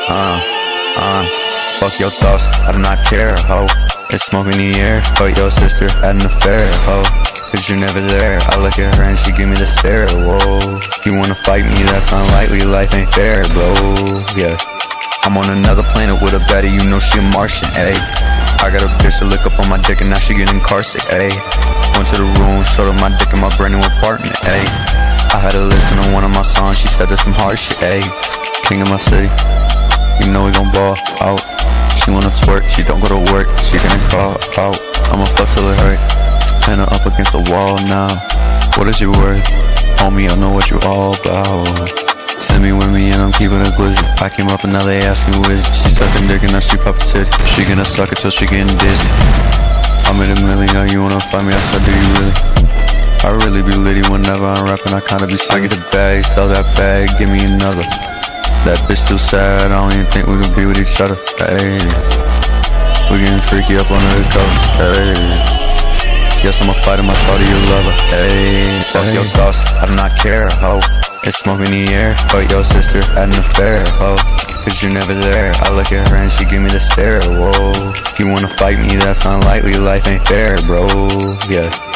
Fuck your thoughts, I do not care, ho. It's smoke in the air, fuck your sister, had an affair, ho. Cause you're never there, I look at her and she give me the stare, whoa. You wanna fight me, that's unlikely, life ain't fair, bro, yeah. I'm on another planet with a baddie, you know she a Martian, ayy. I got a bitch to look up on my dick and now she get incarcerated, ayy. Went to the room, showed her my dick and my brand new apartment, ayy. I had to listen to one of my songs, she said there's some hard shit, ayy. King of my city, you know we gon' ball out. She wanna twerk, she don't go to work, she gonna call out. I'ma fuck till it hurt, and her up against the wall now. What is your worth? Homie, I know what you all about. Send me with me and I'm keeping it glizzy. I came up and now they ask me who is it. She sucking dick and now she pop a titty. She gonna suck it till she getting dizzy. I made a million, now you wanna find me? I said, do you really? I really be litty whenever I'm rapping, I kinda be silly. I get a bag, sell that bag, give me another. That bitch too sad, I don't even think we can be with each other. Hey, we getting freaky up under the cover. Hey, guess I'ma fight him, I thought you lover. Hey, fuck your thoughts, I do not care, ho. It's smoke in the air, fuck your sister, had an affair, ho. Cause you're never there, I look at her and she give me the stare, whoa. You wanna fight me, that's unlikely, life ain't fair, bro, yeah.